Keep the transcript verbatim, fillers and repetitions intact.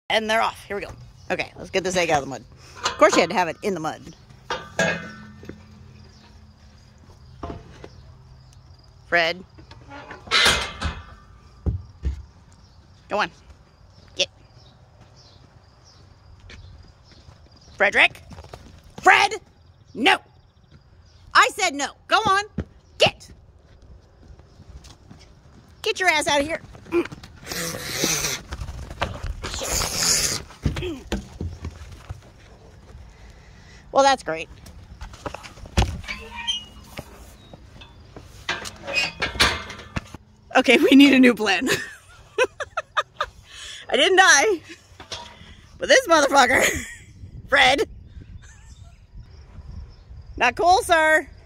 And they're off. Here we go. Okay, let's get this egg out of the mud. Of course you had to have it in the mud. Fred. Go on. Get. Frederick. Fred! No! I said no. Go on. Get. Get your ass out of here. Well, that's great. Okay, we need a new plan. I didn't die. But this motherfucker, Fred. Not cool, sir.